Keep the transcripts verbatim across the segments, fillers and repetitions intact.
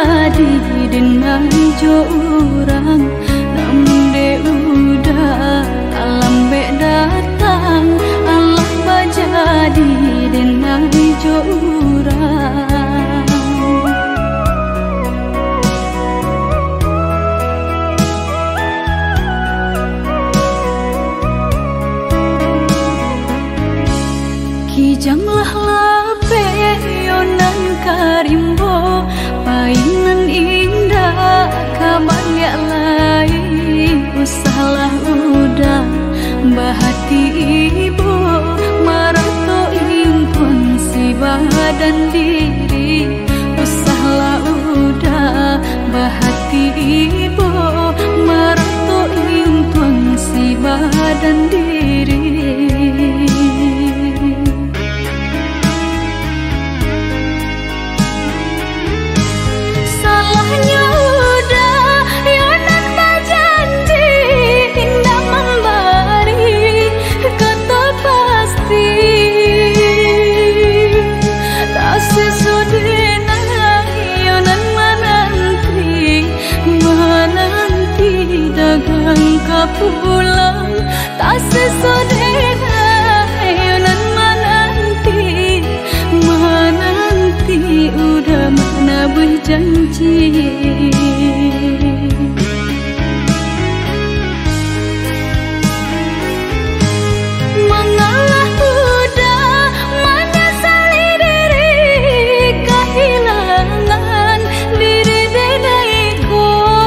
jadi dengan jo orang, namun de udah alam be datang, Allah bajadi dengan jo orang. Kijanglah lape yonan karimbo, painan indah kabar ya lain, usahlah udah bahati ibu marato impun si badan diri, usahlah udah bahati ibu marato impun si badan diri. Pulang tak sesodena yonan menanti, menanti udah mana berjanji. Mengalah udah menyesali diri, kehilangan diri denaiku.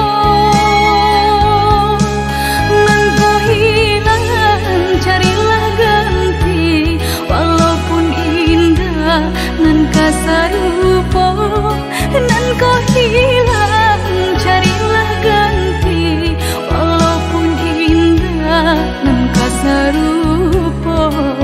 Nan kasarupo, nan kau hilang, carilah ganti. Walaupun indah, nan kasarupo.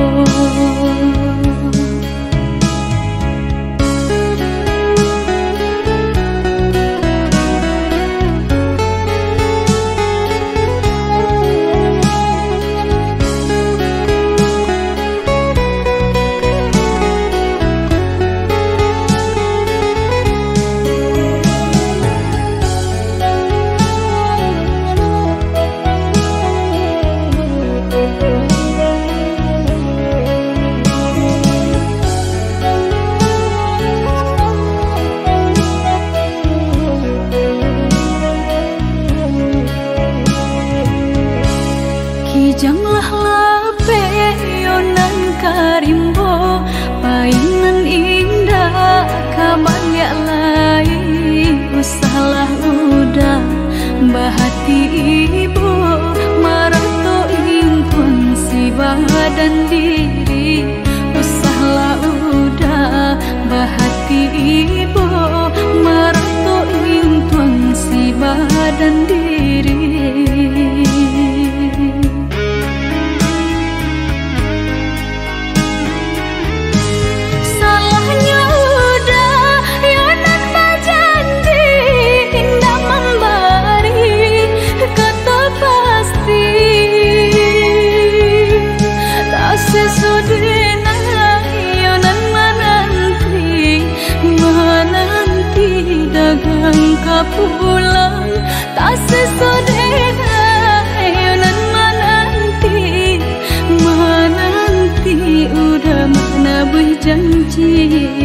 Kijanglah lape yonan karimbo, painan indah kabar ya lain, usahlah udah bahati ibu marato impun si badan diri, usahlah udah bahati ibu marato impun si badan diri. Sesodena yonan menanti, menanti dagang kapulang. Tak sesodena yonan menanti, menanti udah mana berjanji.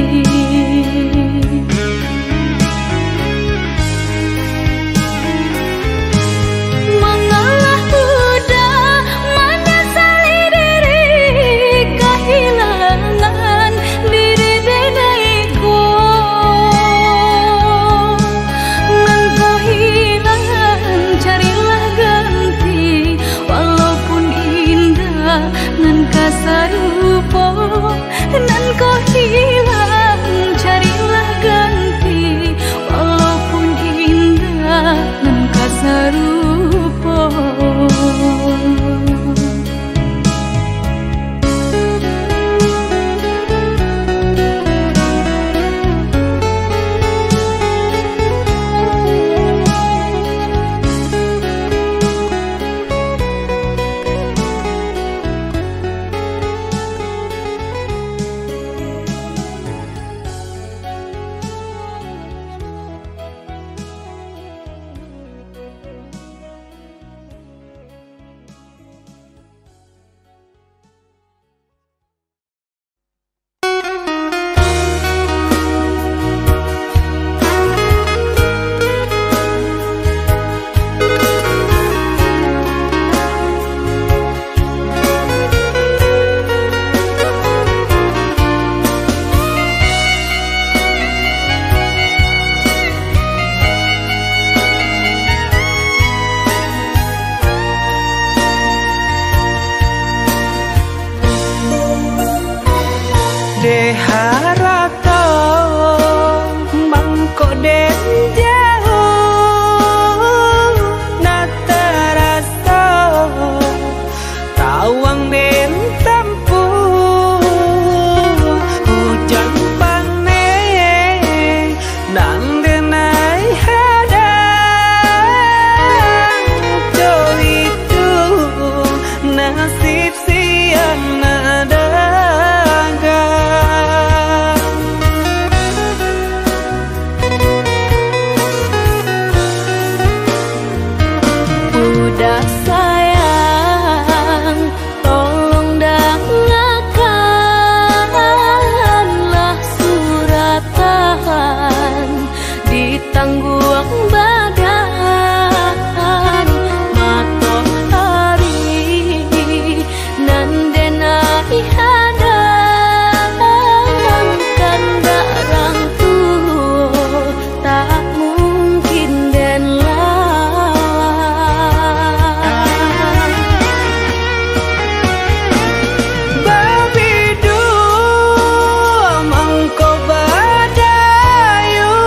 Nan kasarupo, nan kau hilang, carilah ganti. Walaupun indah, nan kasarupo. Deharato mangko den jauh nataraso tawang den tempuh hujan panen nang denai hadang jo itu nasib siang nada tangguang badan matahari nan denai hadang kandarang tuh tak mungkin den lawan babidu mangko badayu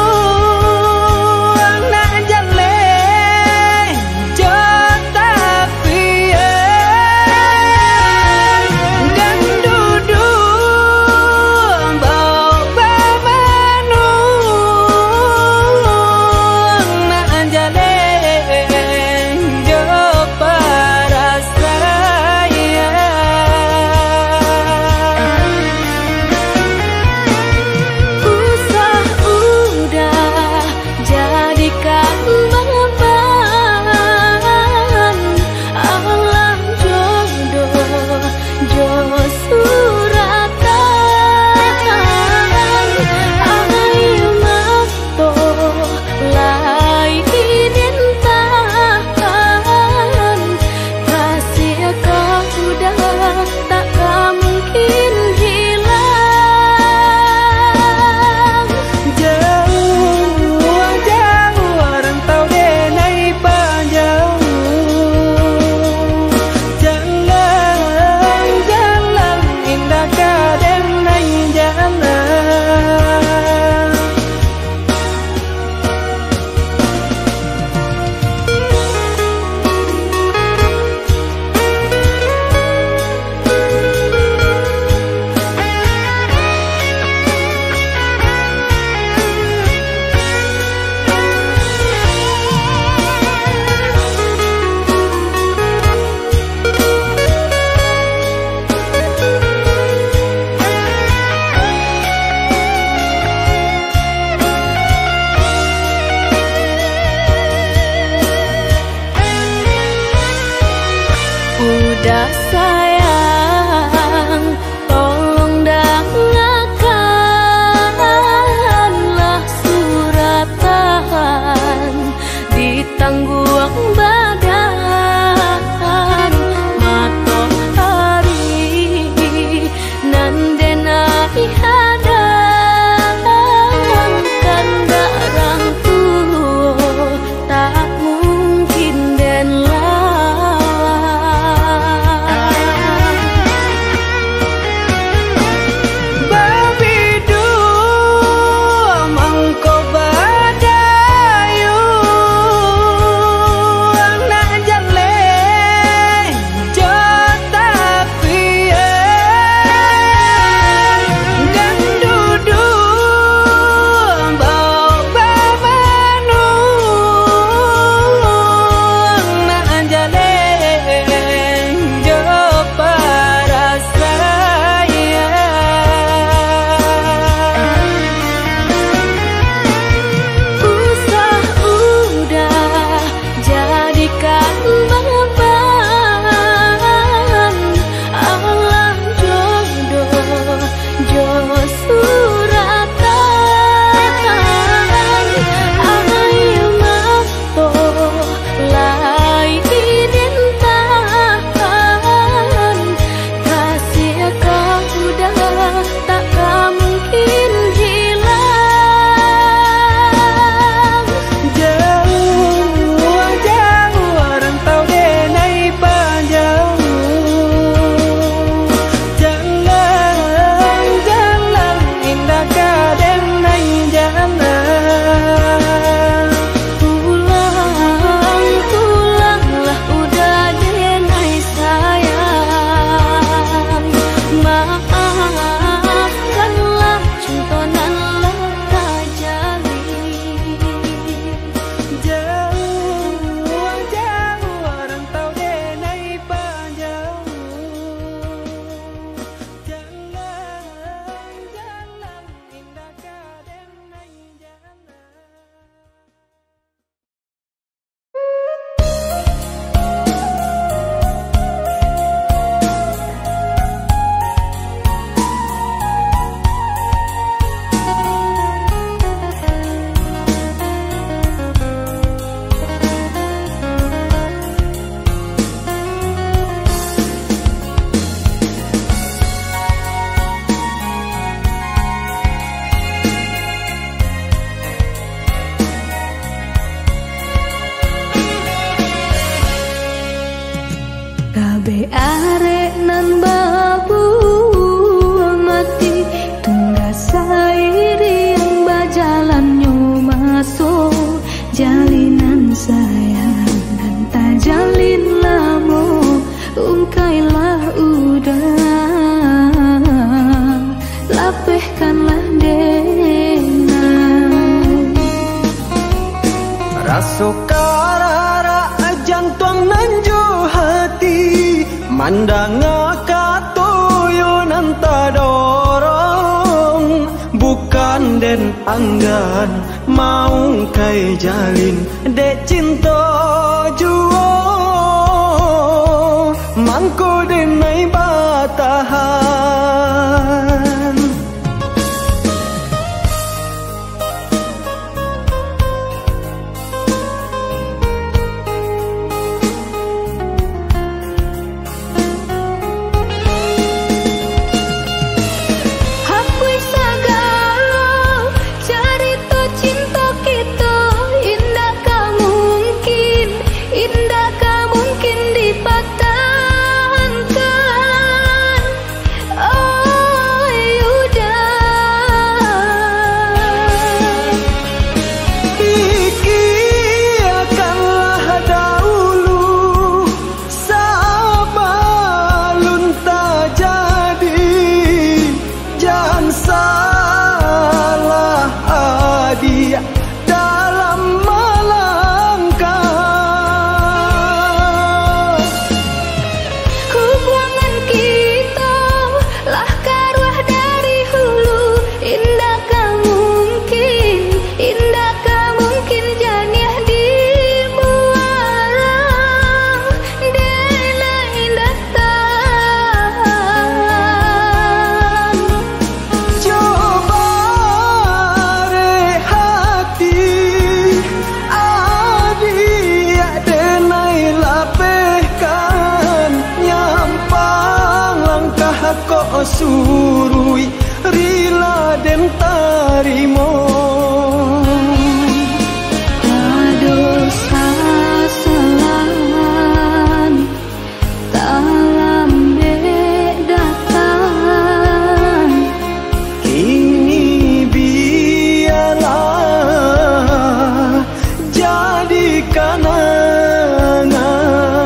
udah sayang, tolong dengarkanlah suratan di tangguang badan matahari nan denai hadang kandarang tuh tak mungkin den lawan Kabe arek nan babu mati tungga sairi yang bajalan nyo masuk jalinan sayang dan tak jalin lamo ungkailah udah lapehkanlah denang raso karara jantung nanjo hati mandang katoyo nanta dorong bukan den anggan mau kai jalin dek cinta juo mangko denai batahan surui rila den tarimo dosa salan talam bedatan kini biarlah jadi kenangan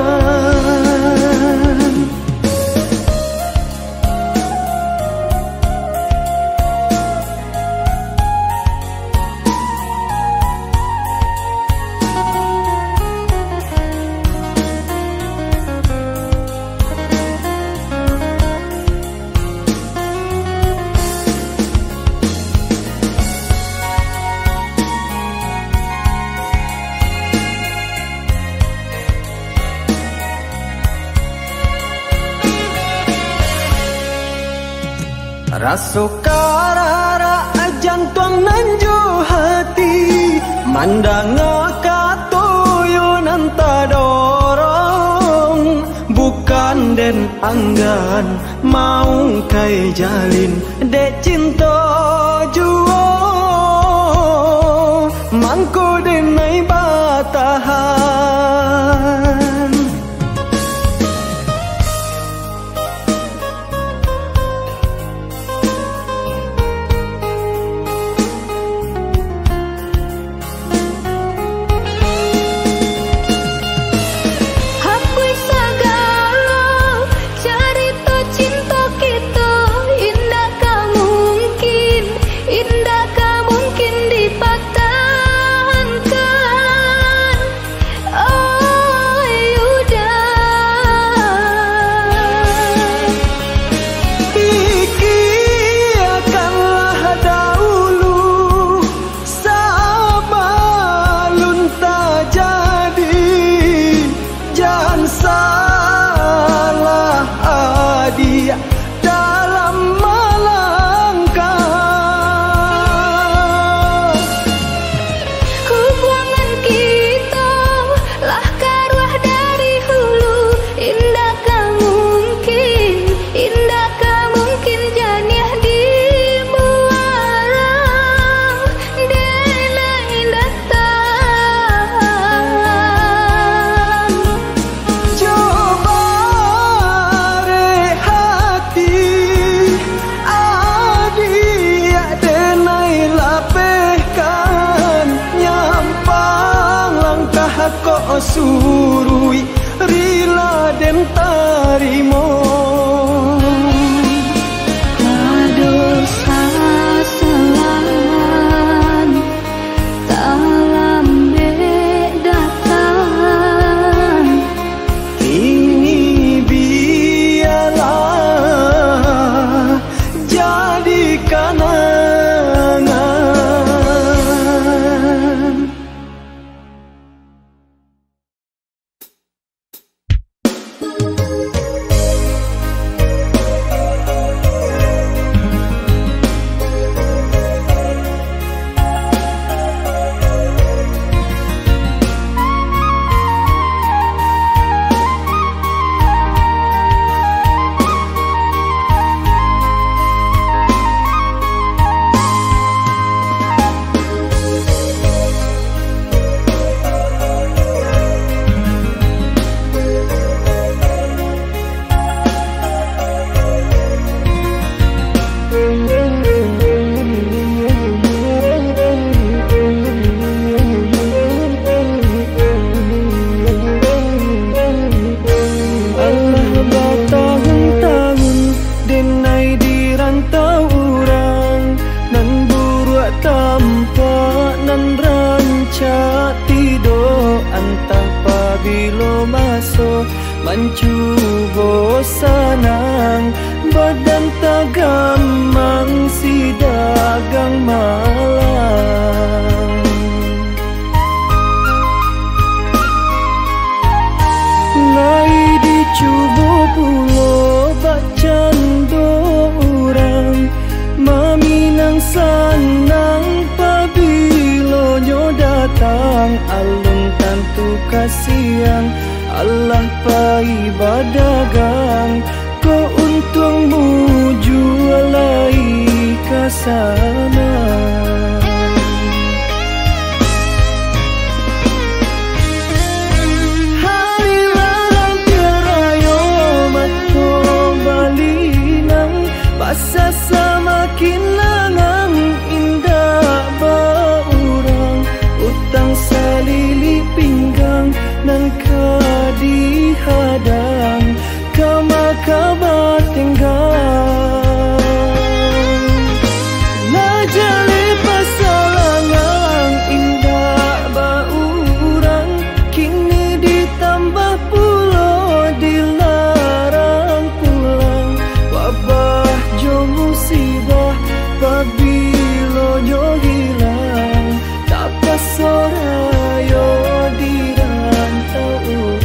raso karara jantung nanjo hati mandang katoyo nanta dorong bukan den anggan mau kai jalin dek cinta juo mangko denai batahan surui rila den tarimo. Kadosa selan dalam bedatan Ini biarlah jadi kenangan. Mencubo sanang badan tagamang si dagang malang. Lai dicubo pulo bacan do orang maminang sanang pabilo nyo datang alun tantu kasihan Allah pai badagang ko untungmu jualai kasana. Hari larang terayo mato balinang basa semakin langang indah baurang utang salili pinggang nan dihadang kama kabar tinggal najali pasalangang indah baurang kini ditambah pulo dilarang pulang wabah jo musibah pabilo jo hilang tak pasorayo dirantau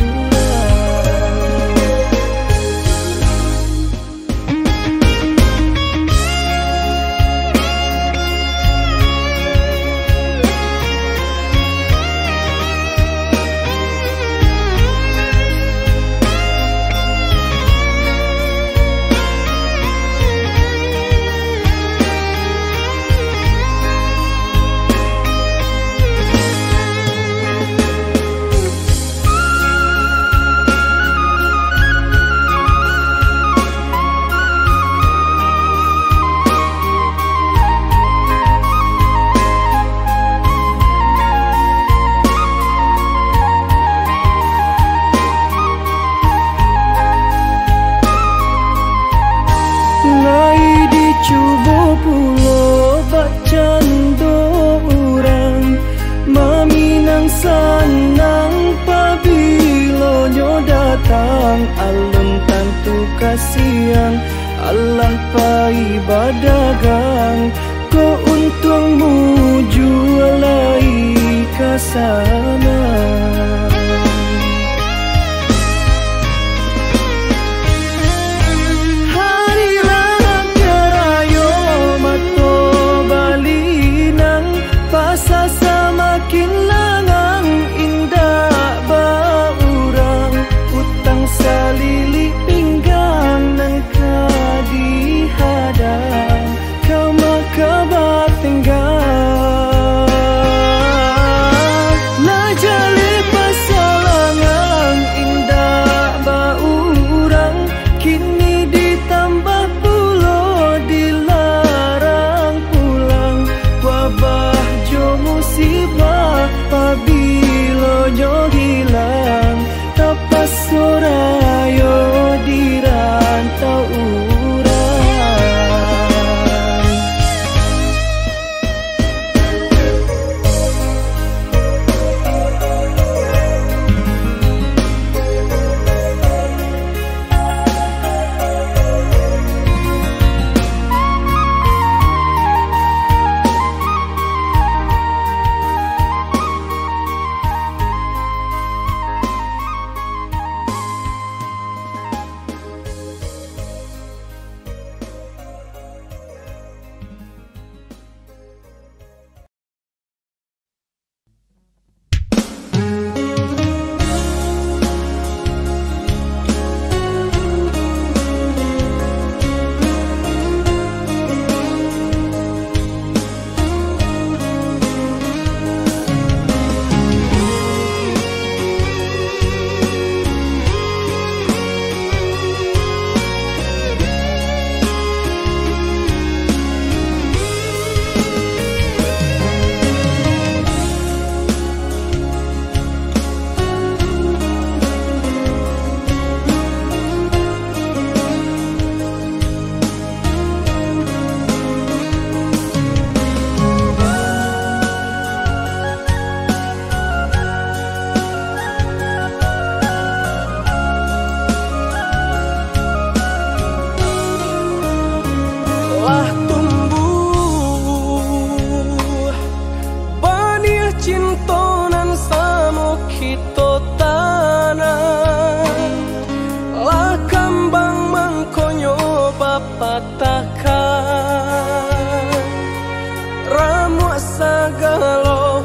alun tantu kasihan Allah pai badagang ko untungmu jualai kasana. Hari larang kerayo mato balinang pasa semakin langang indah baurang utang salili pinggang nang kadihadang kama kabar tinggal najali pas patahkan, ramu sagalo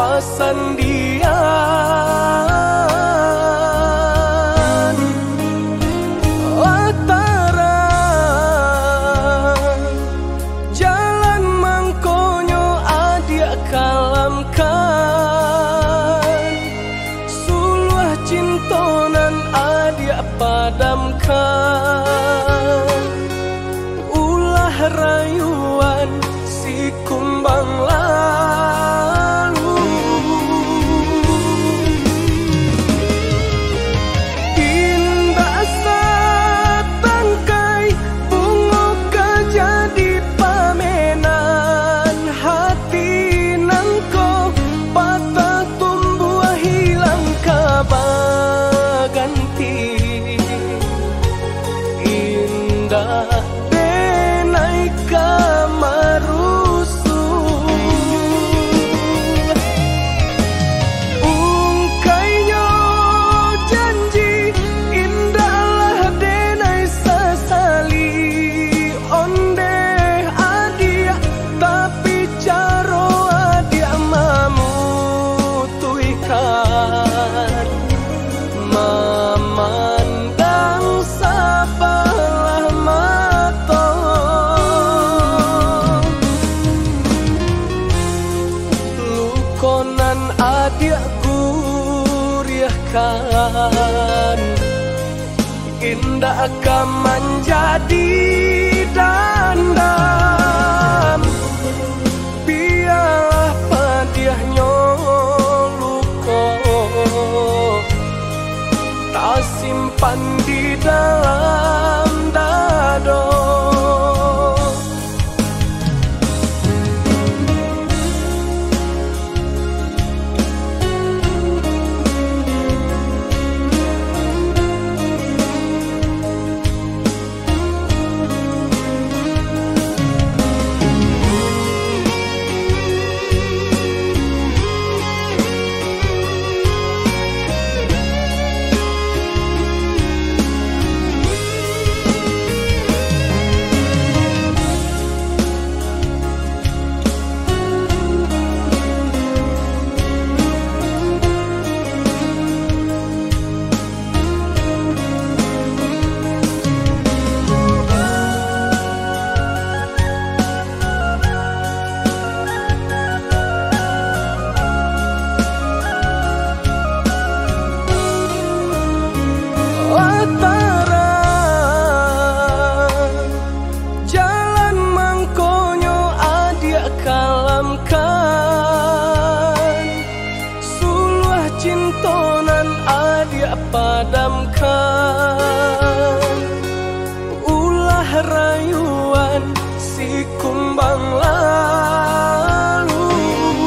pasandian. Latara jalan mangkonyo adia kalamkan, suluh cintonan adia padamkan. Ulah rayuan si kumbang lalu, indah satangkai bunga kejadi pamenan. Hati nangko patah tumbuh hilang kabaganti, indah denai kamarusu. Ungkainya janji indahlah denai sesali, onde adia tapi caro adia mamutuikan. Memandang sabalah mata, lukonan adia guriahkan, indah akan menjadi dandam. Biarlah padiahnya luko tak simpan di dalam dado. Latara jalan mangkonyo adia kalamkan, suluh cintonan adia padamkan. Ulah rayuan si kumbang lalu,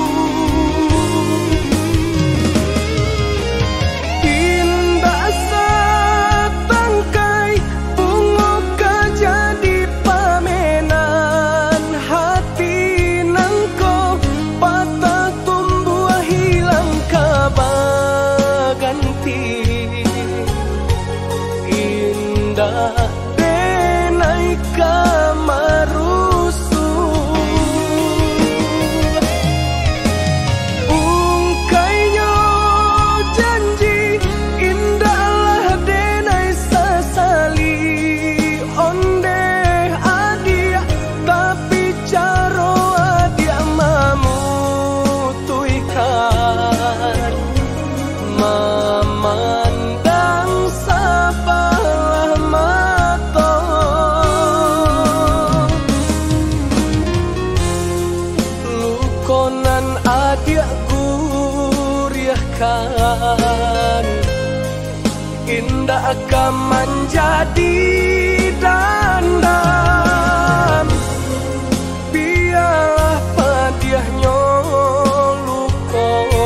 indah satangkai bunga kejadi pamenan. Hati nangko patah tumbuh hilang kabaganti, indah denai kamarusu. Ungkainya janji indahlah denai sesali, onde adia tapi caro adia mamutuikan. Memandang sabalah mata, lukonan adia guriahkan, indah akan menjadi dandam. Biarlah padiahnya luko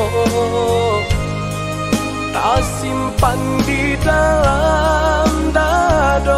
tak simpan di dalam dado.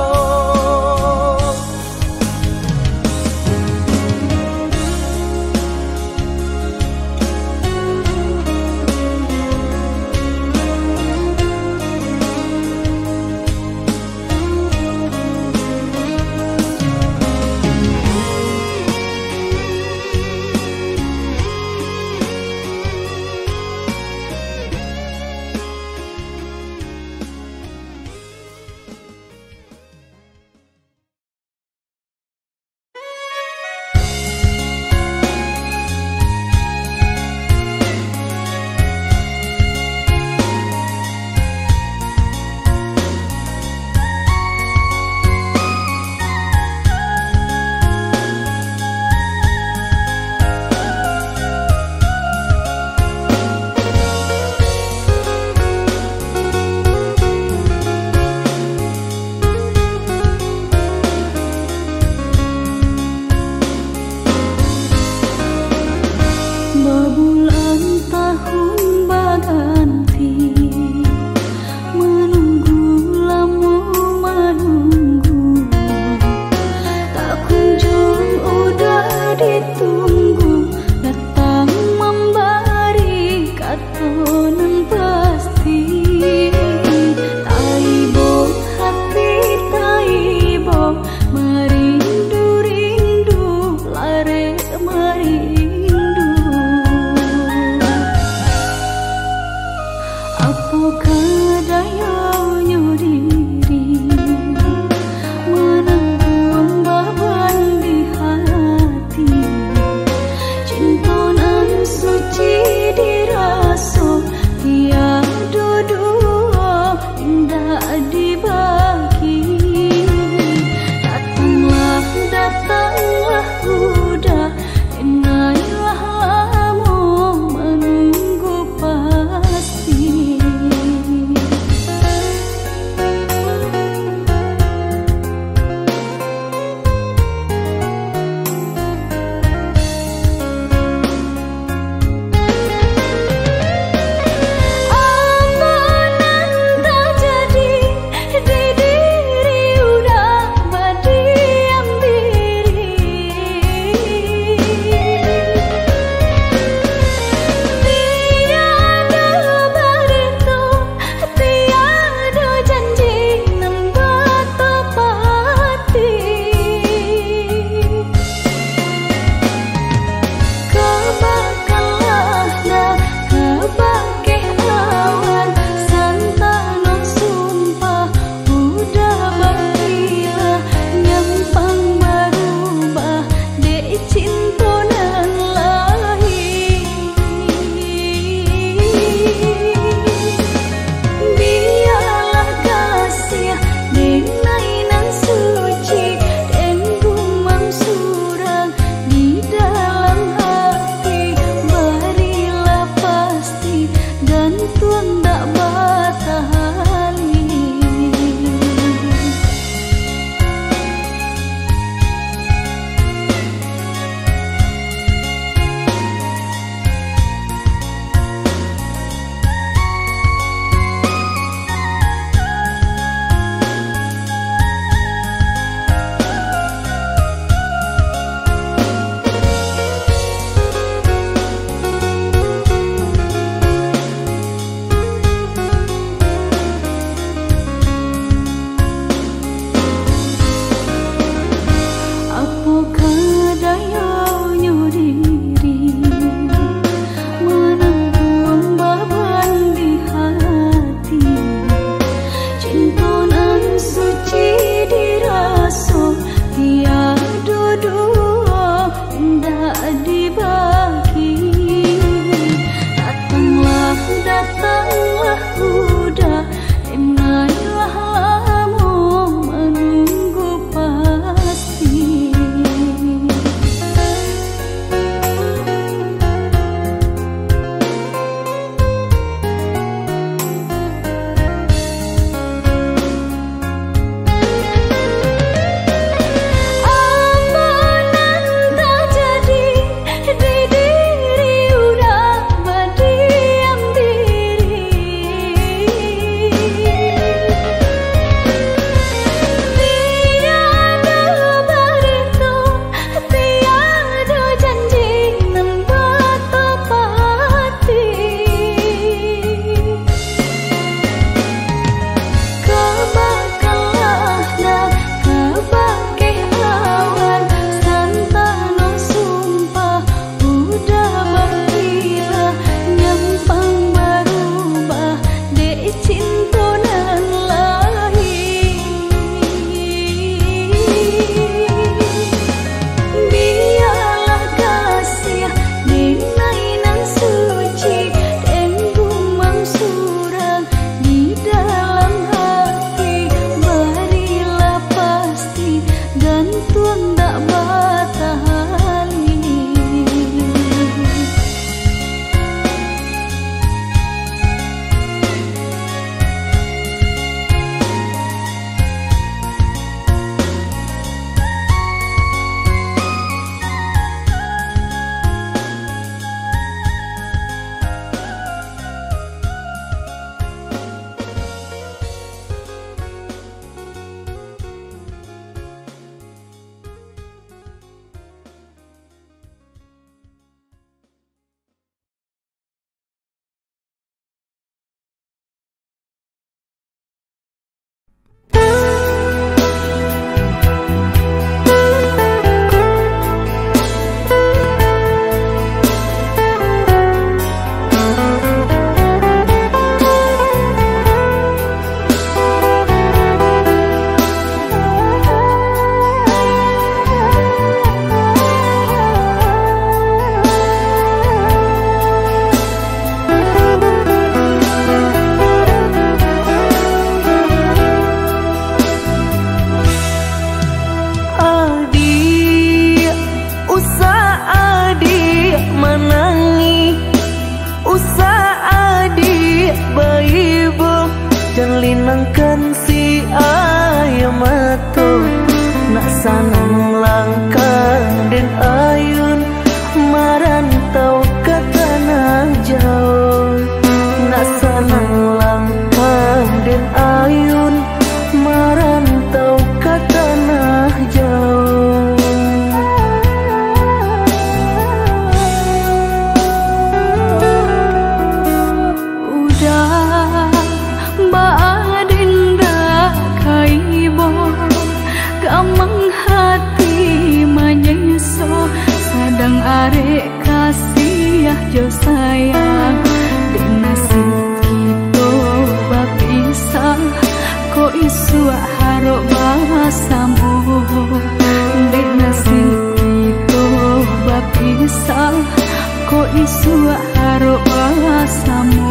gamang hati menyeso sadang arek kasih jo sayang di nasib kita bapisah kok isu harok bahasamu di nasib kita bapisah kok isu harok bahasamu.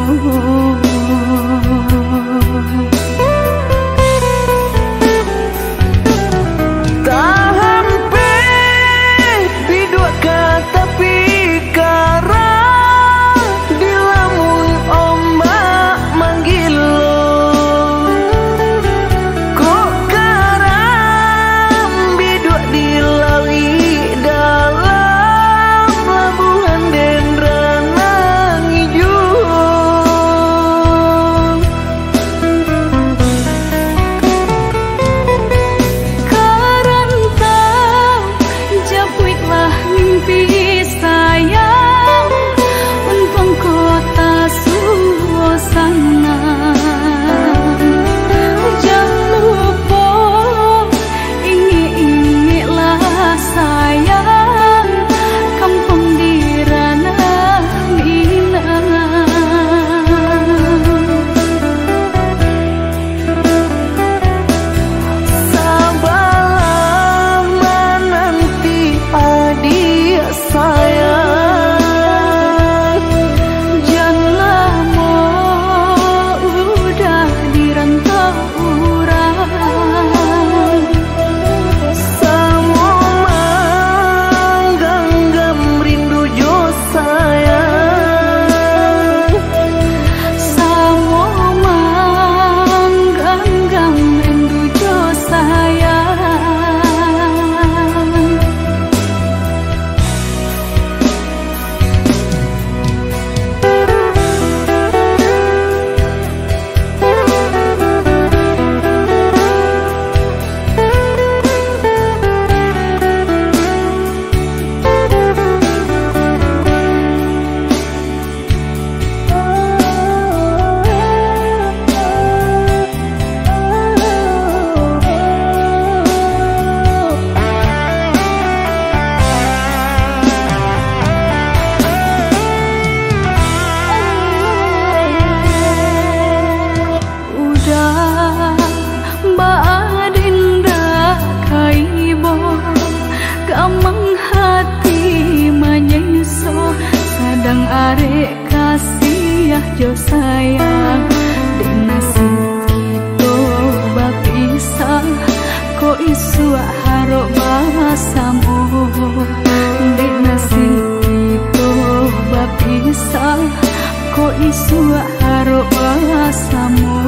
Jo sayang di nasib kita bapisah kok isu harok bahasamu di nasib kita bapisah kok isu harok bahasamu.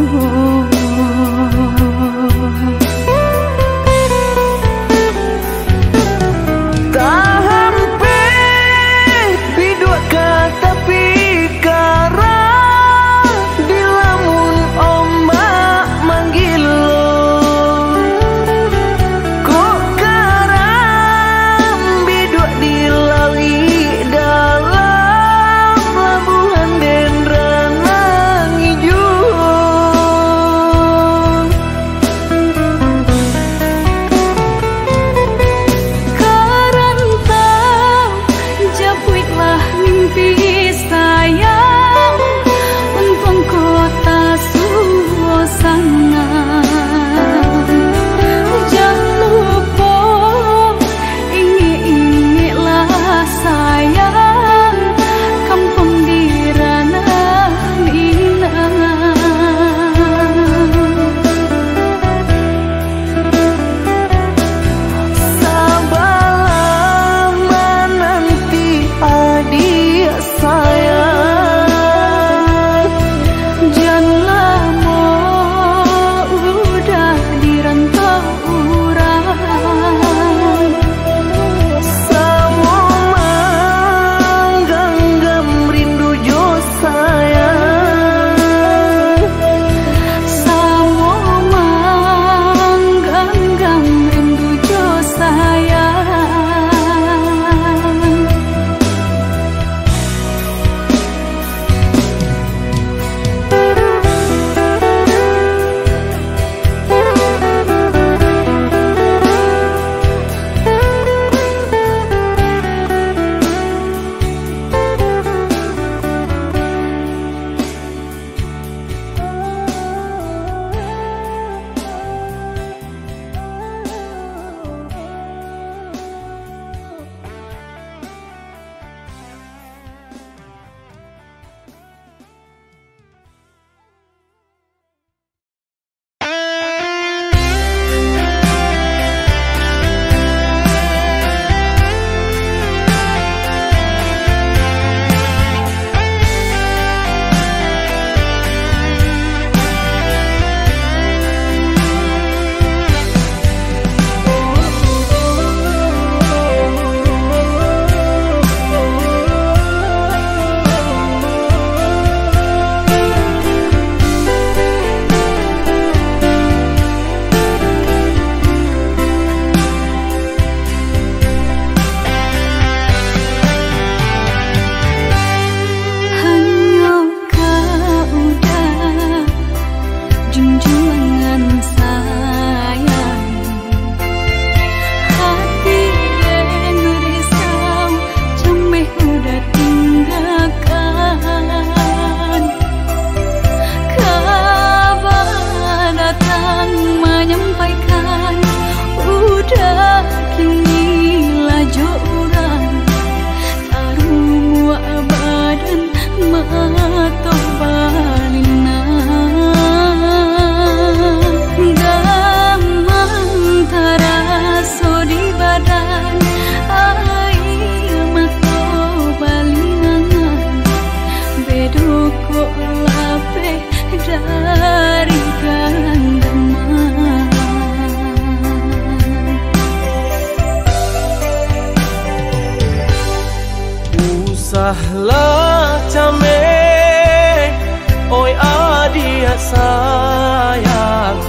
Usahlah came, oi adia sayang,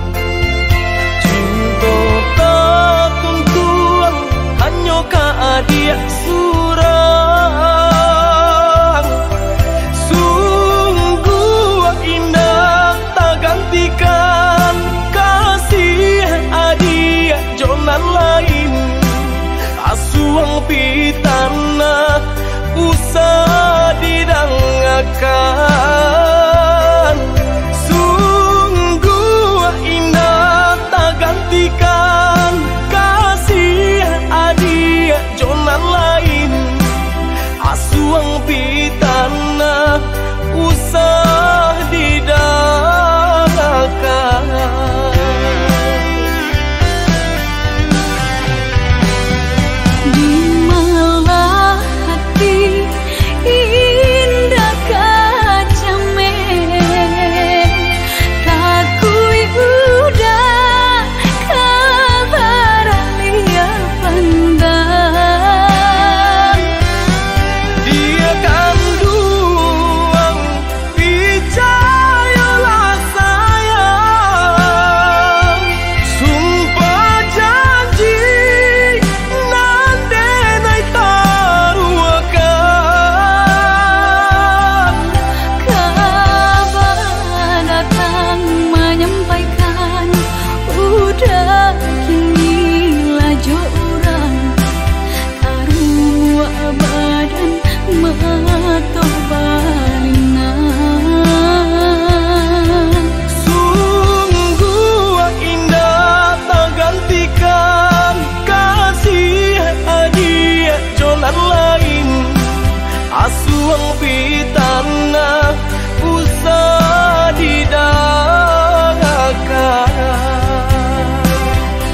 cinta tak tuntuang hanya ka adia surang. Sungguh indah tak gantikan kasih adia jonan lain. Asuang pitana usah didangakan. Sungguh indah tak gantikan kasih adia jonan lain. Asuang pitana usah didangakan. Asuang pitana usah didangakan.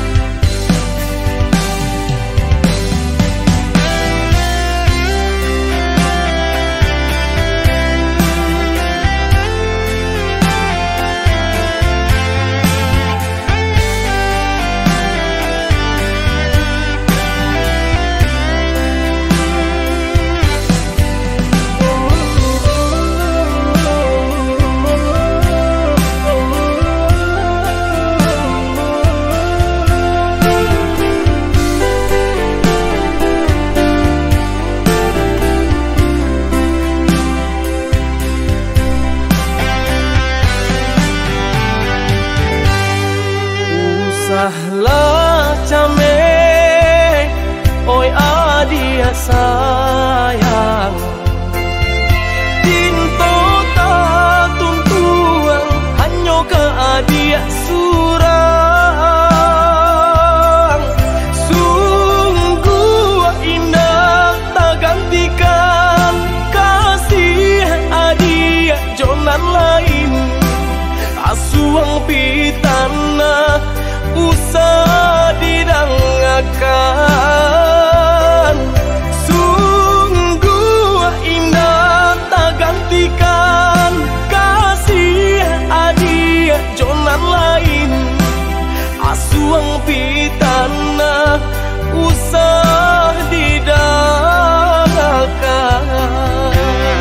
Usahlah came, oi adia sayang, cinta tak tuntuang hanya ka adia surang. Sungguh indah tak gantikan kasih adia jonan lain. Asuang pitana usah didangakan. Sungguh indah tak gantikan kasih adia jonan lain. Asuang pitana usah didangakan.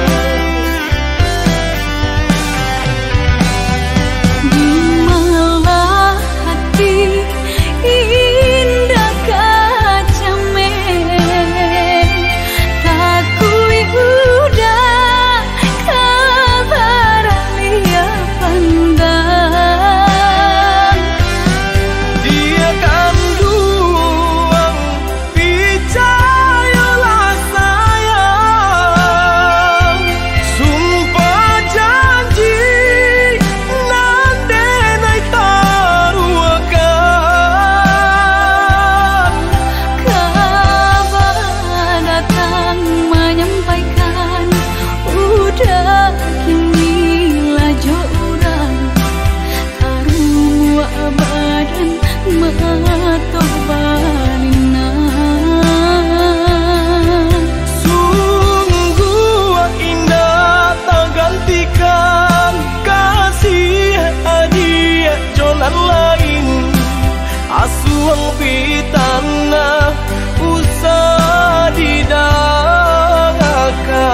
Asuang pitana usah didangakan.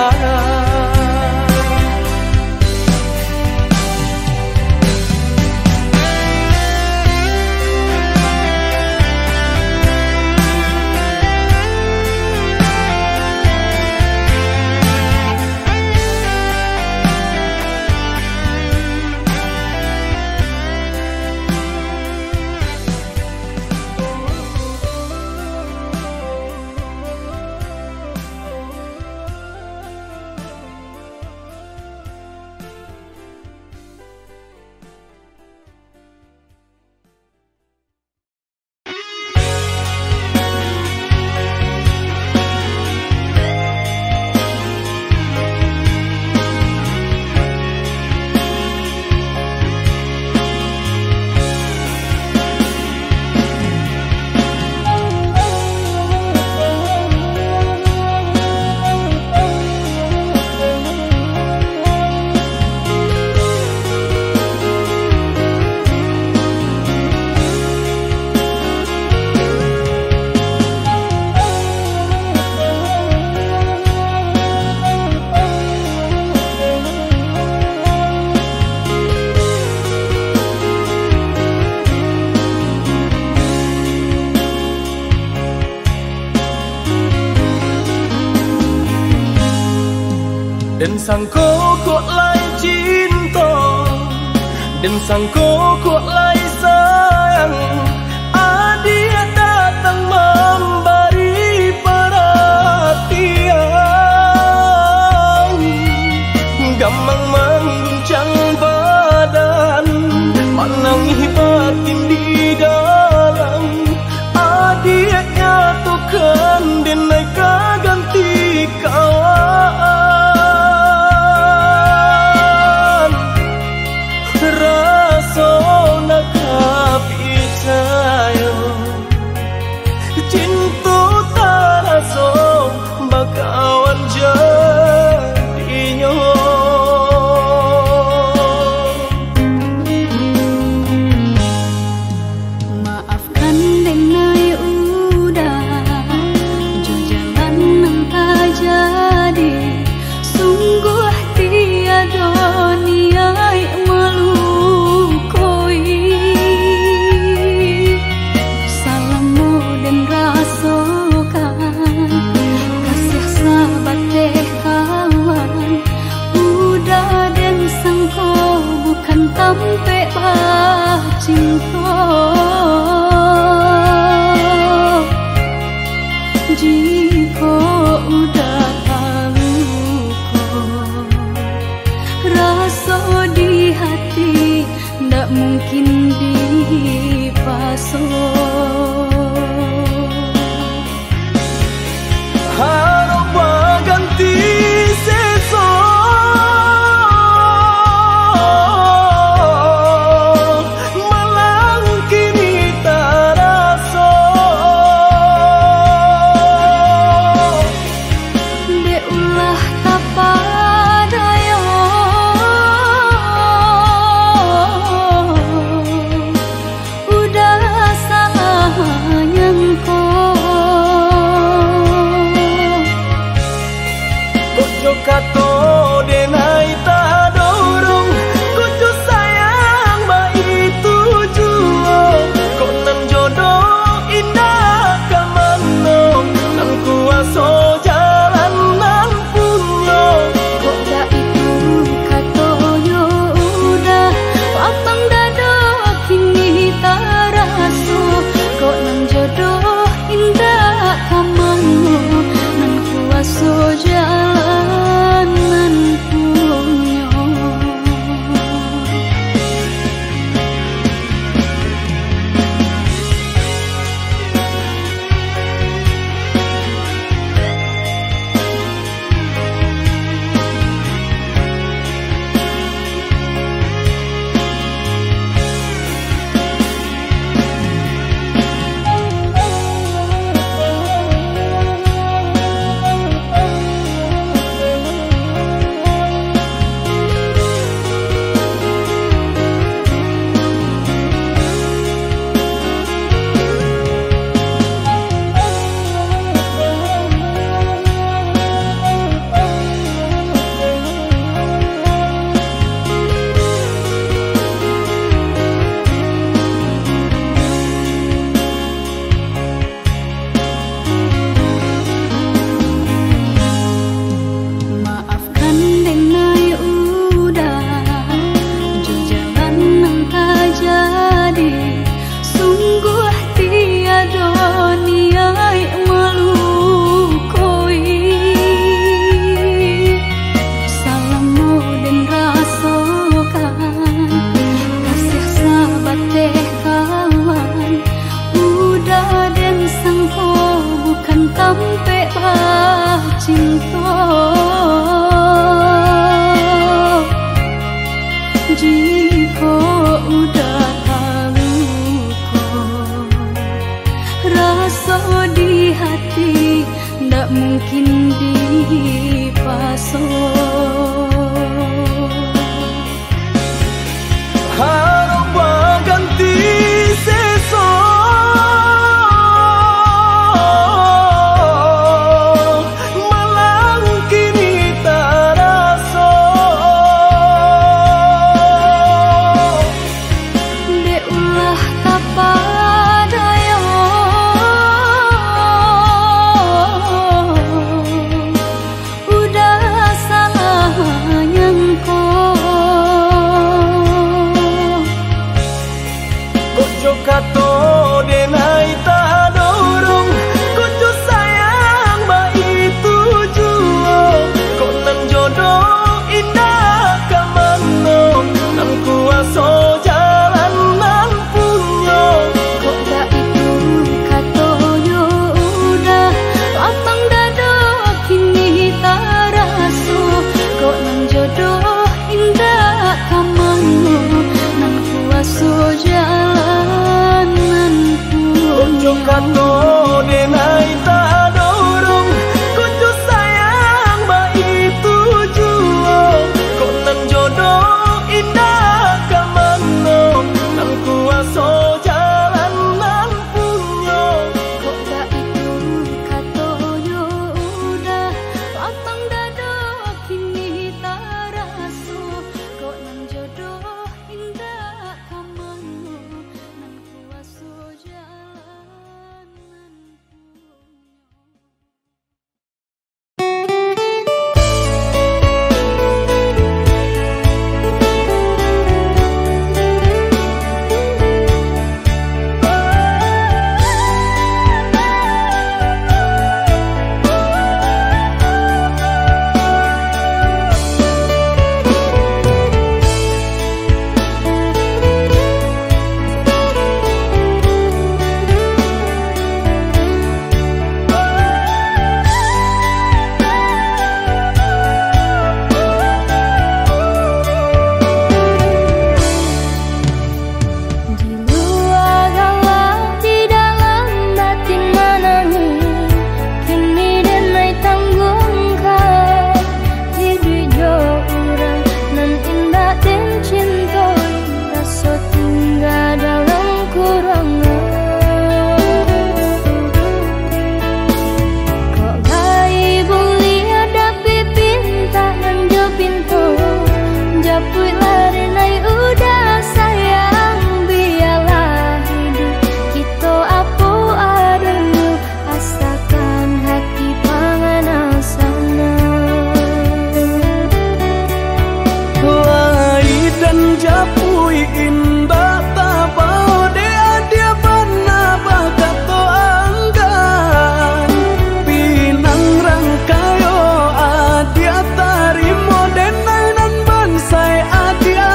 Dan sangko kok lai cinta, dan sangko kok lai sayang. Adia datang memberi perhatian, gampang mengguncang badan, menangis batin di dalam. Adia nyatukan denai ganti kawan. Rasa nak percaya cinta tak rasa bakawan jadinya. Maafkan denai udah jo jalan nang tak jadi. Sungguh tiada niat melukoi. Salahmu dan rasakan kasih sahabat deh kawan. Udah dan sangko bukan tampe bah cinta. Jika udah tahu kok rasa di hati ndak mungkin dipasok. Harap ganti seso, malang kini tak rasa. De ulah tak padaya, udah salah nyangko. Kojo kato denai tak dorong, kojo sayang ba itu jua. Kok nan jodoh indah kamano, nan kuaso jalan nan punya. Kok dah itu katonya udah lapang dada kini tak rasa. Kok nan jodoh indah kamano, nan kuaso jalan nan punya. Maafkan denai udah jo jalan nang tak jadi. Sungguh tiada niat melukoi. Salahmu dan rasakan kasih sahabat deh kawan. Udah dan sangko bukan tampe bah cinta. Jika udah tahu kok rasa di hati ndak mungkin dipasok. Harap ganti seso, malang kini tak rasa. De ulah tak padaya, udah salah Kojo kato denai tak dorong, kojo sayang baik tujuan. Kok nan jodoh indah kamano, nan kuaso jalan nan punyo. Kok gak itu kato yo udah lapang dado kini tak raso. Kok nan jodoh indah kamano, nan kuaso jalan nan punyo. Di luar galau, di dalam batin menangis, kini denai tanggungkan. Hidup jo urang nan indah dan cinta, rasa tinggal dalam kurangan. Kok gai boleh ada pinta nan jo pintu, japui lari nai udah sayang. Biarlah hidup kita apa adanya, asakan hati panganan sana. Lai dan japui indah tabau dea dia bana bakato anggan. Pinang rangkayo adia tarimo denai nan bansai adia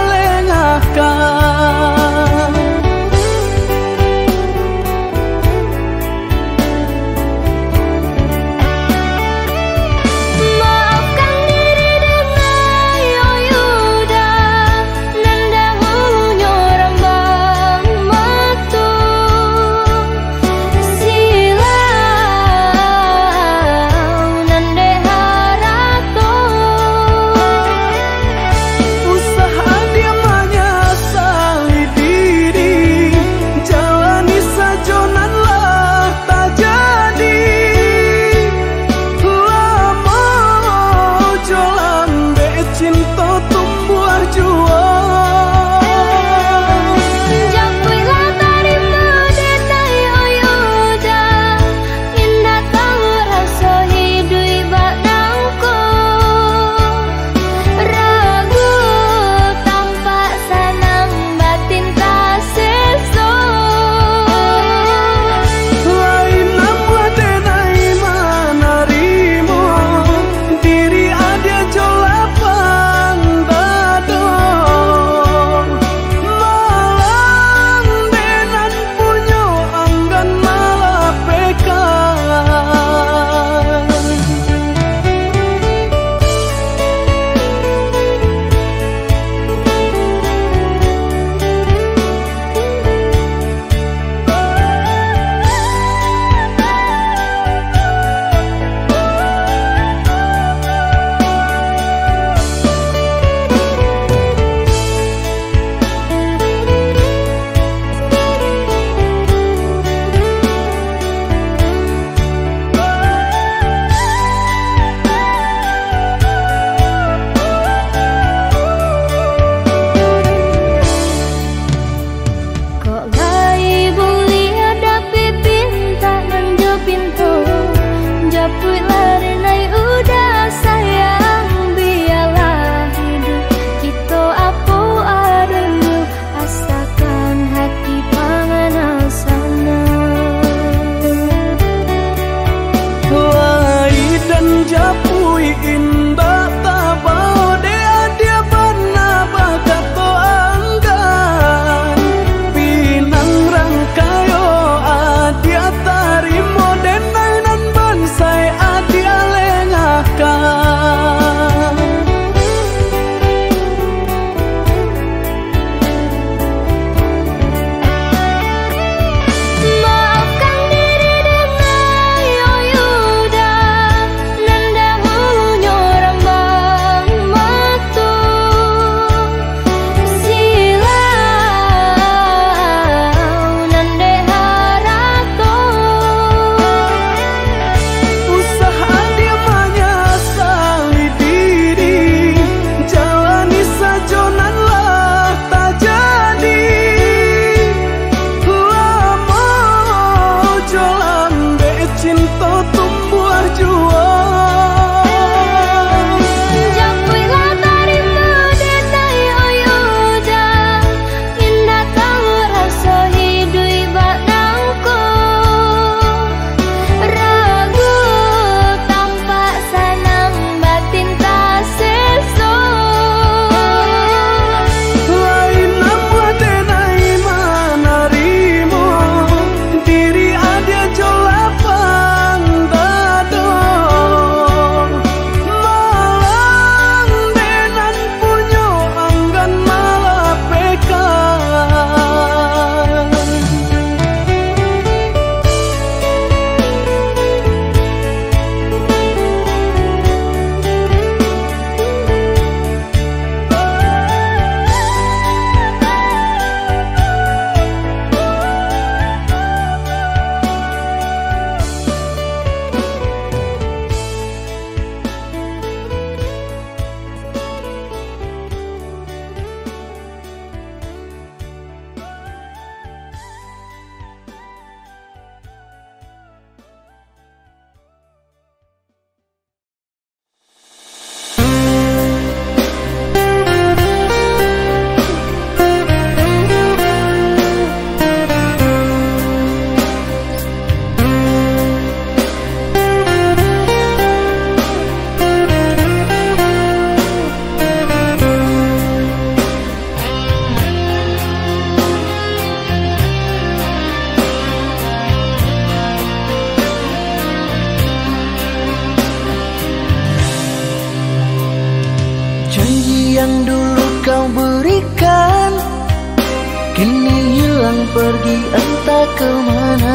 lengakan. Maafkan diri dengan yoyuda, nan dahulunya rambang matu. Silau nan deharato, Usaha dia menyesali diri, jalani sajonanlah tak jadi. Lama jalan be cinta tumbuh jual. japuilah tarima denai yoyuda, indah tahu rasa hidup bak nangko. Ragu tampak sanang batin tak seso. Lain nama denai manarimo, diri ada jolapang dadong. Malang denan punyo anggan malapekan. Kok gai boleh ada pinta nan jo pintu, japui lari nai udah sayang. Biarlah hidup kita apa adanya, asakan hati panganan sana. Lai dan japui indah tabau dea dia bana bakato anggan. Pinang rangkayo adia tarimo denai nan bansai adia lengakan. Maafkan yang dulu kau berikan kini hilang pergi entah kemana.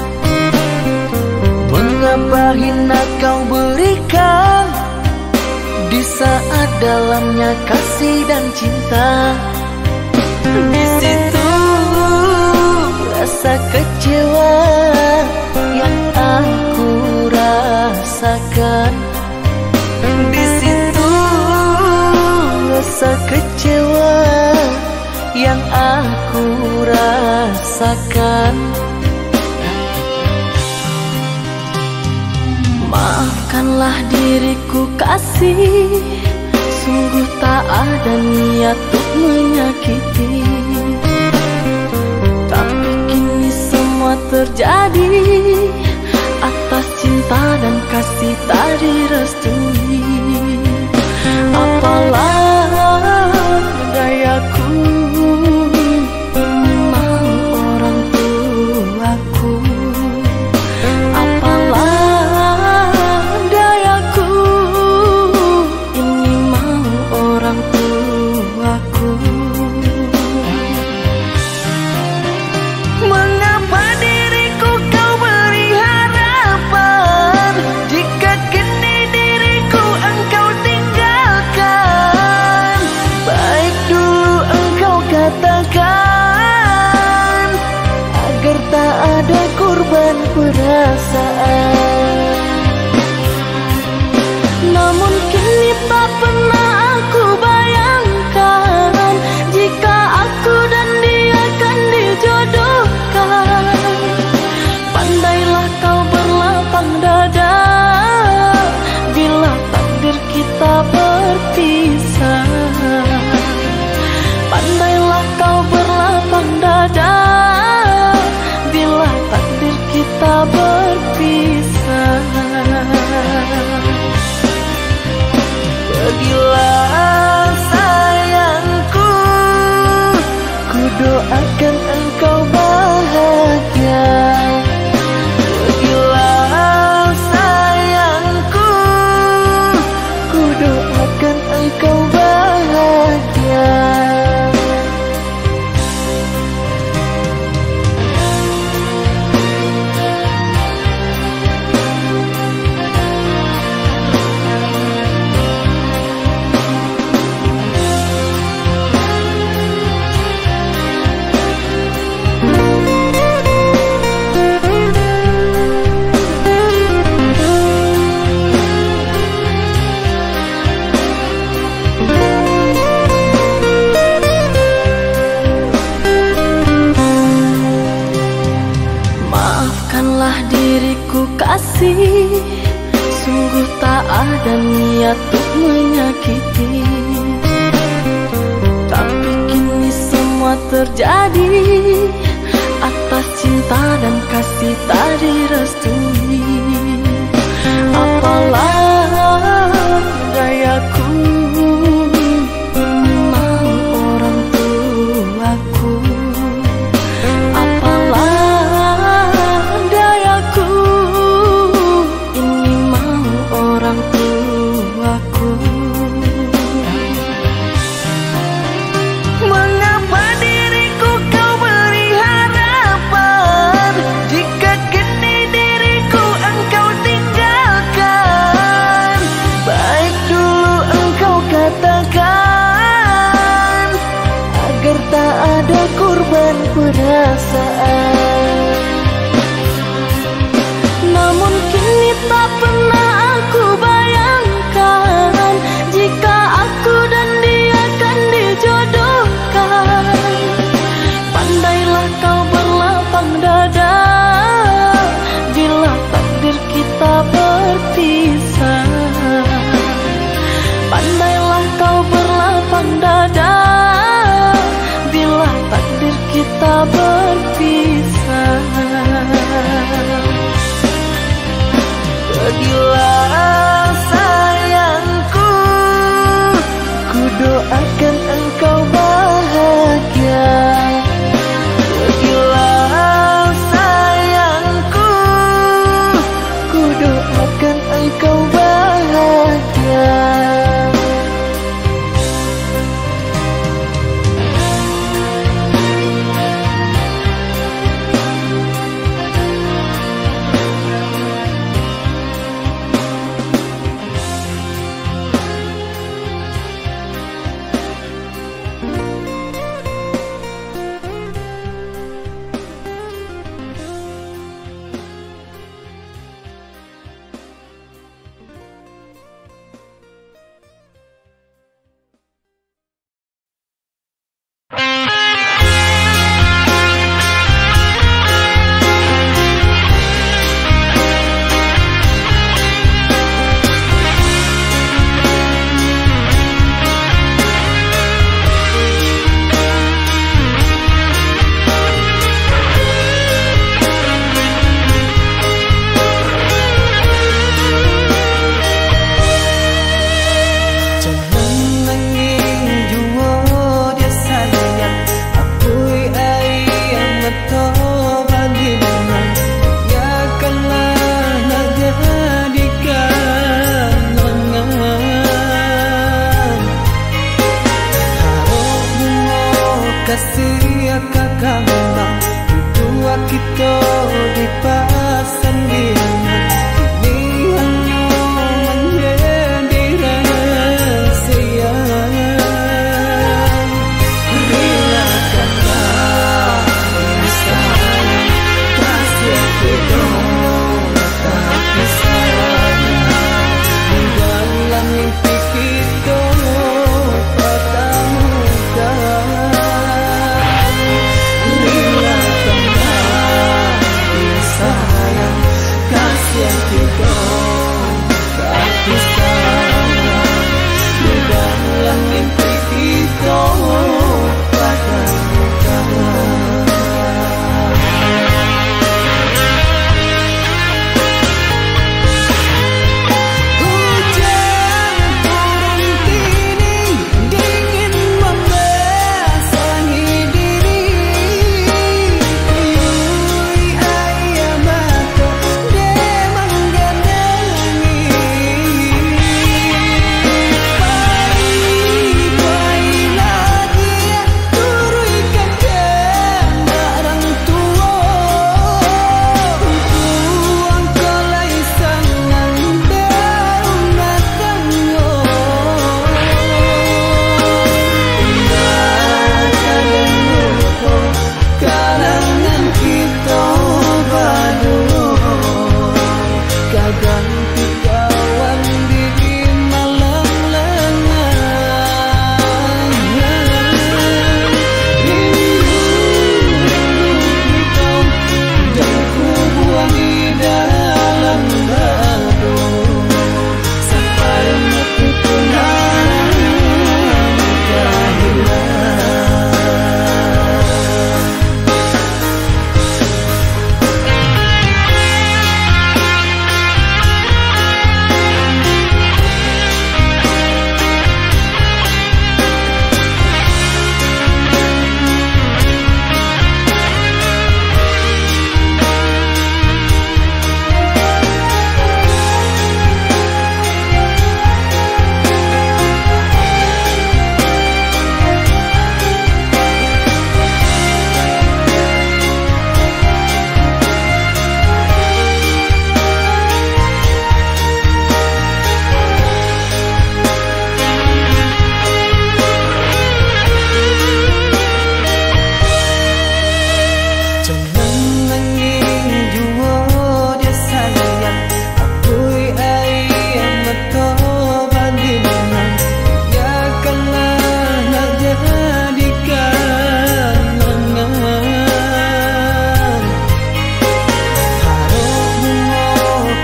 Mengapa hina kau berikan di saat dalamnya kasih dan cinta. Di situ rasa kecewa yang aku rasakan. Di situ rasa kecewa yang aku rasakan. Maafkanlah diriku kasih, sungguh tak ada niat untuk menyakiti. Tapi kini semua terjadi atas cinta dan kasih tak direstui. Apalah dayaku, ini mau orang tuaku. Apalah dayaku, ini mau orang tuaku. Mengapa diriku kau beri harapan jika kini diriku engkau tinggalkan? Baik dulu engkau katakan agar tak ada korban perasaan. Namun kini tak pernah aku bayangkan jika aku dan dia akan dijodohkan. Pandailah kau berlapang dada bila takdir kita berpisah. Pandailah kau berlapang dada bila takdir kita berpisah. Pergilah sayangku, ku doakan engkau bahagia. Pergilah sayangku, ku doakan engkau bahagia. Maafkanlah diriku kasih, sungguh tak ada niat untuk menyakiti. Tapi kini semua terjadi atas cinta dan kasih tak direstui. Apalah dayaku, ini mau orang tuaku. Apalah dayaku, ini mau orang tuaku. Mengapa diriku kau beri harapan jika kini diriku engkau tinggalkan? Baik dulu engkau katakan agar tak ada korban perasaan. Namun kini tak pernah aku bayangkan jika aku dan dia akan dijodohkan. Pandailah kau berlapang dada bila takdir kita berpisah. Pandailah kau berlapang dada bila takdir kita berpisah. Pergi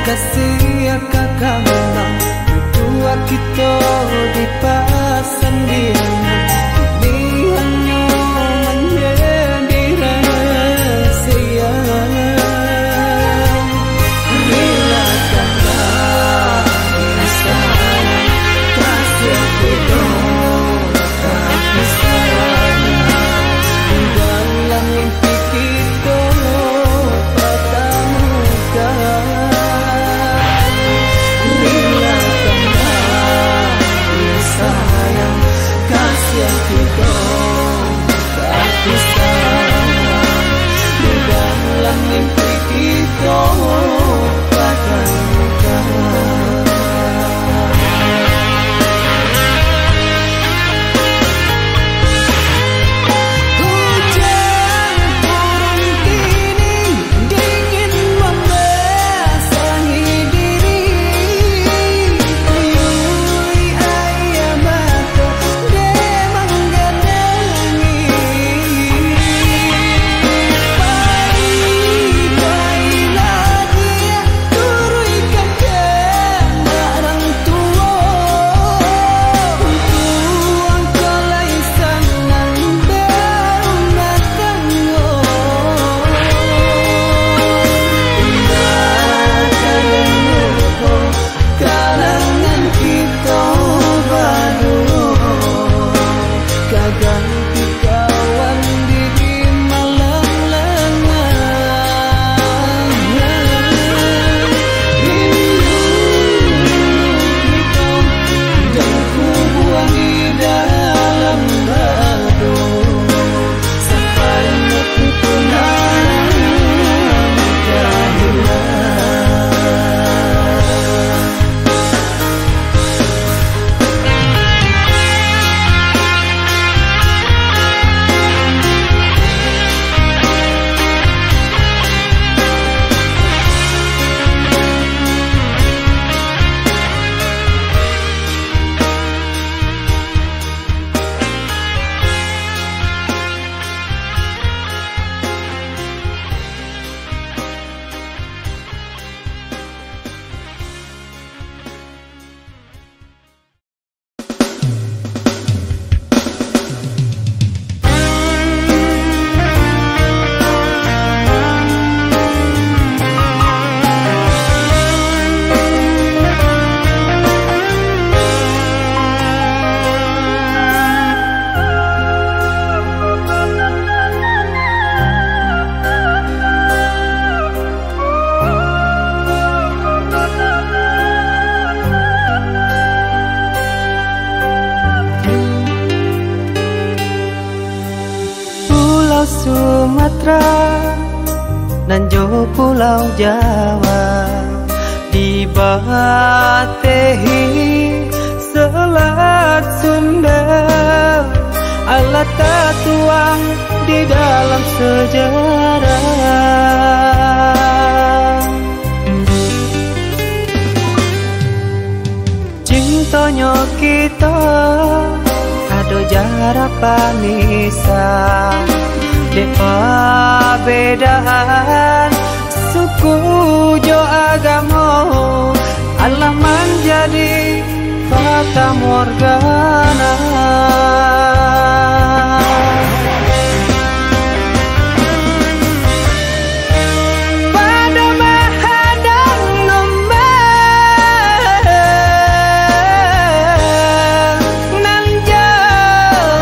kasih kakak menang berdua kita dipasang di ini hanya menjadi rahasia. Bila kakak sayang kasih kita kasih sayang dalam mimpi kita patah muka. Bila kakak sayang kasih kita kasih sayang dalam mimpi kita patah muka. Sumatera dan jo Pulau Jawa dibatehi Selat Sunda alat tertuang di dalam sejarah. Cintanya kita ada jarak panisan depa bedaan suku jo agama alam menjadi fata morgana. Pada menghadang ngembang nan jauh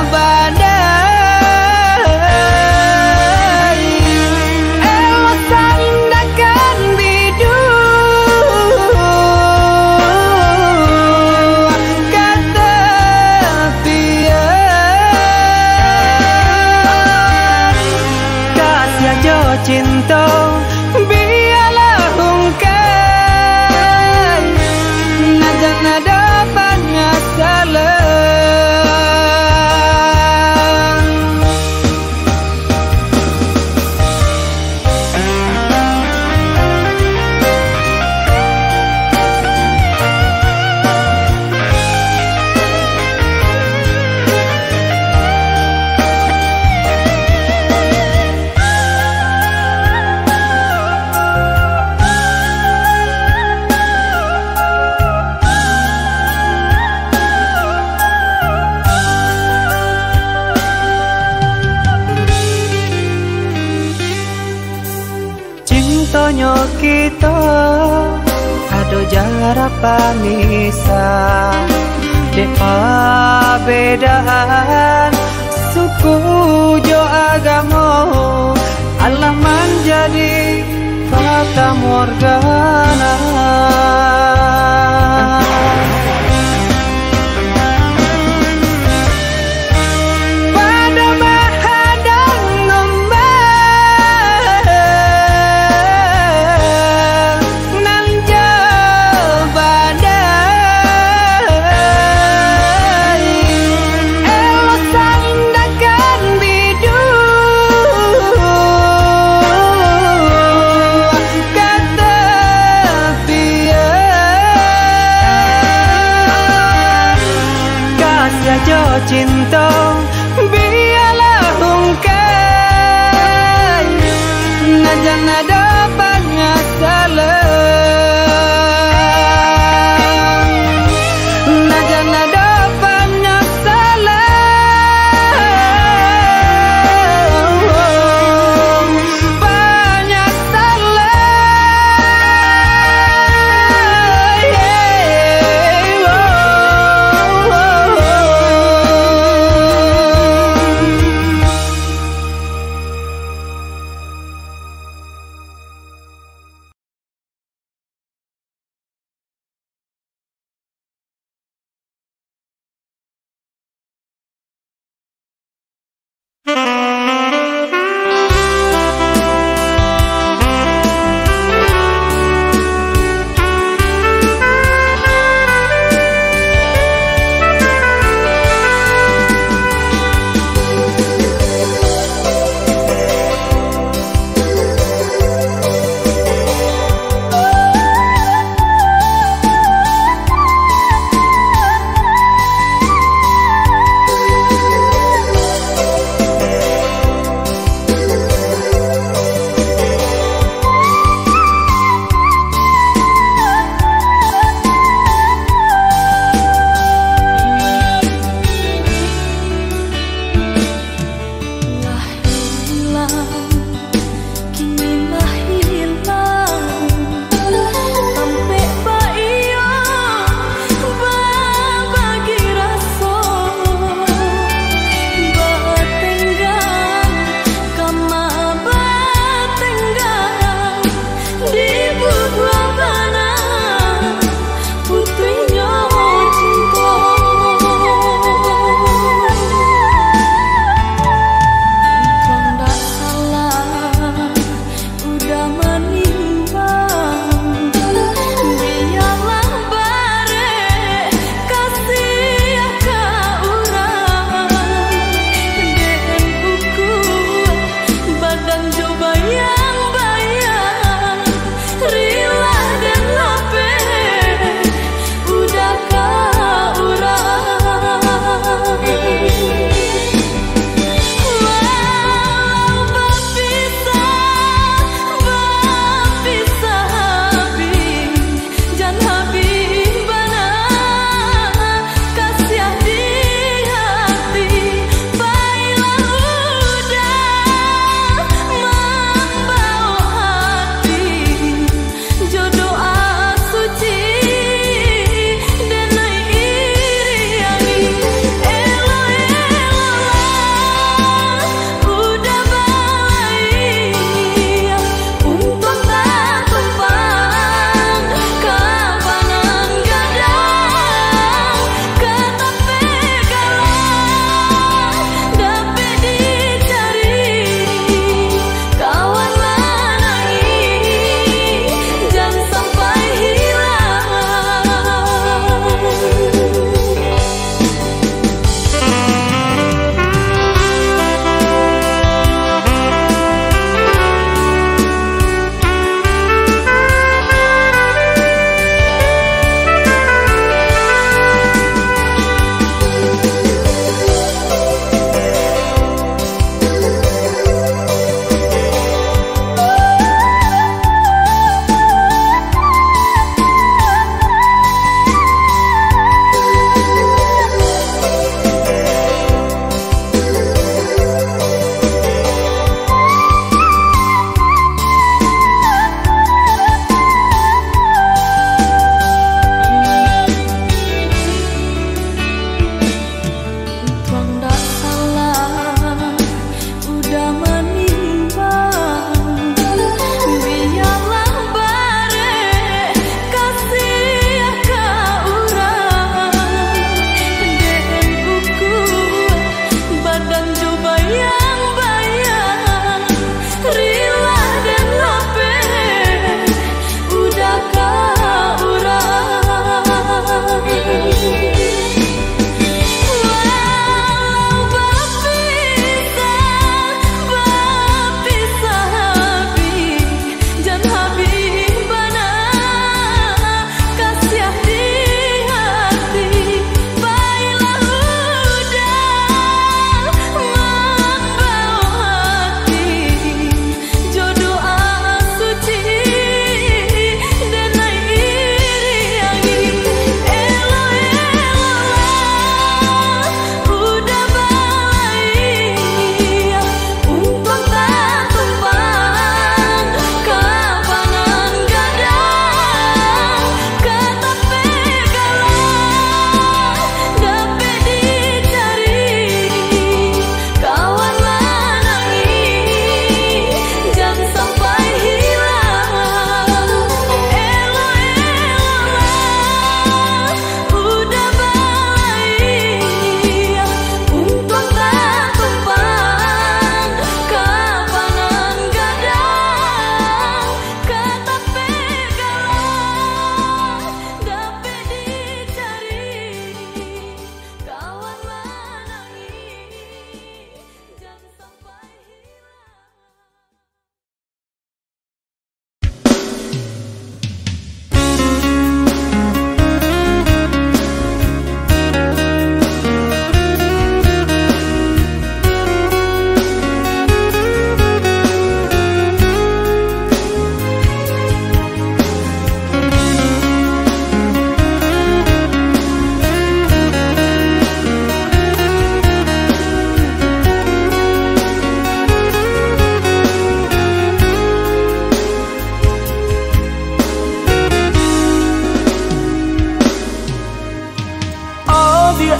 badai elok sandakan bidu kata pian panisa de perbedaan suku jo agama Allah menjadi fata morgana. Cinta biarlah hungkai najan ada banyak salah najan ada banyak salah banyak salah yeah. Oh, oh, oh.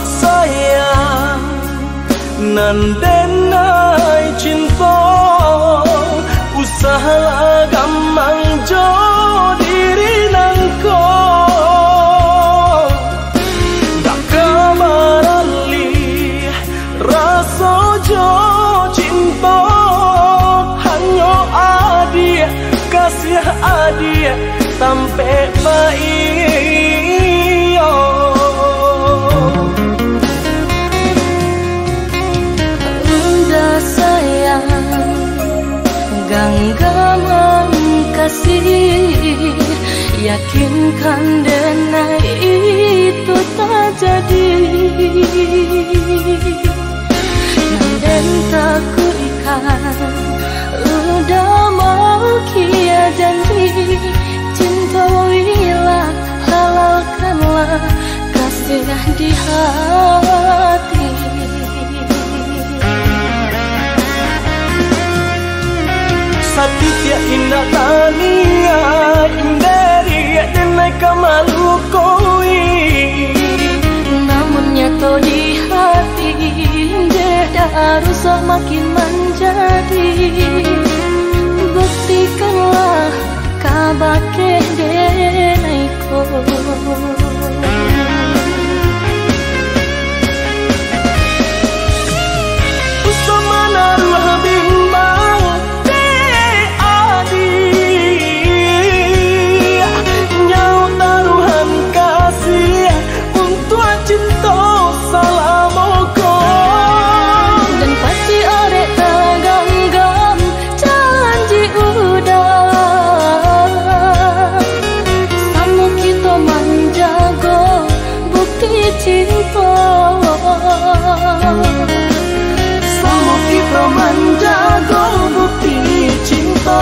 sayang nan denai cinta usaha gamang jo diri nangko dak kamarali rasa jo cinta hanyo adia kasih adia sampai baik udah sayang genggaman kasih yakinkan denai itu tak jadi dan tak ku ikan udah mau kia janji cintoilah halalkanlah kasih di hati Satya indah tania indari denai kamalu koi namun nyata di hati beda harus makin menjadi buktikanlah kabake denai ko usamana ruh bimbang te adi nyau taruhan kasih untuk cinta salamoko dan pasti orek tergenggam janji udah sama kita menjaga bukti cinta sama kita menjaga bukti cinta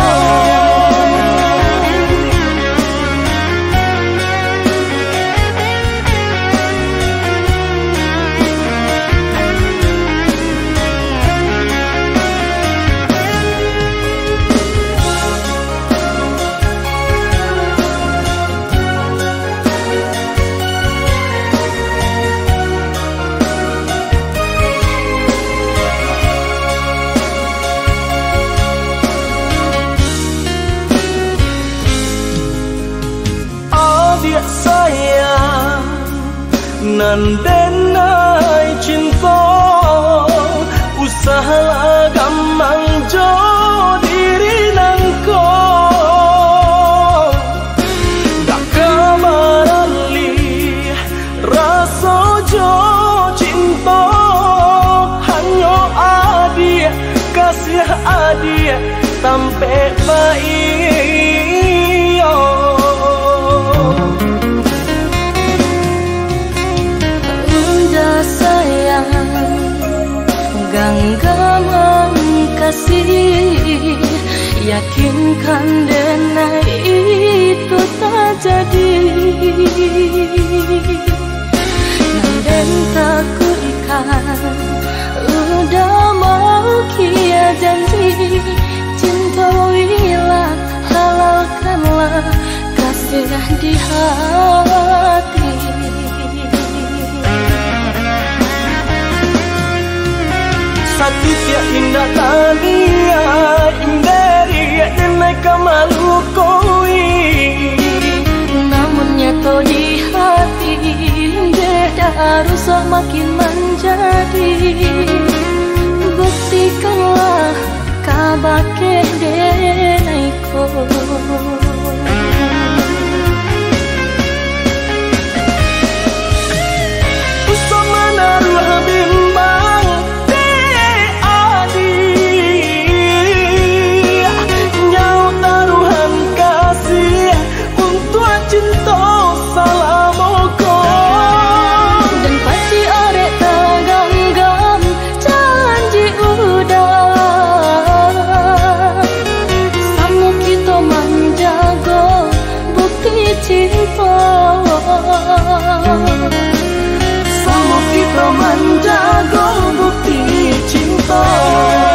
sayang nan denai cinta usaha gamang jo diri nangko dak kamarali rasa jo cinta hanyo adia kasih adia sampai baik genggaman kasih yakinkan denai itu tak jadi dan tak ku ikan udah mau kia janji cintoilah halalkanlah kasih di hati Satya indah tania indari denai kamalu koi namun nyata di hati beda harus makin menjadi buktikanlah kabake denai ko usamana ruh bimbang cinta salamoko dan pasti orek tergenggam janji udah sama kita menjaga bukti cinta sama kita menjaga bukti cinta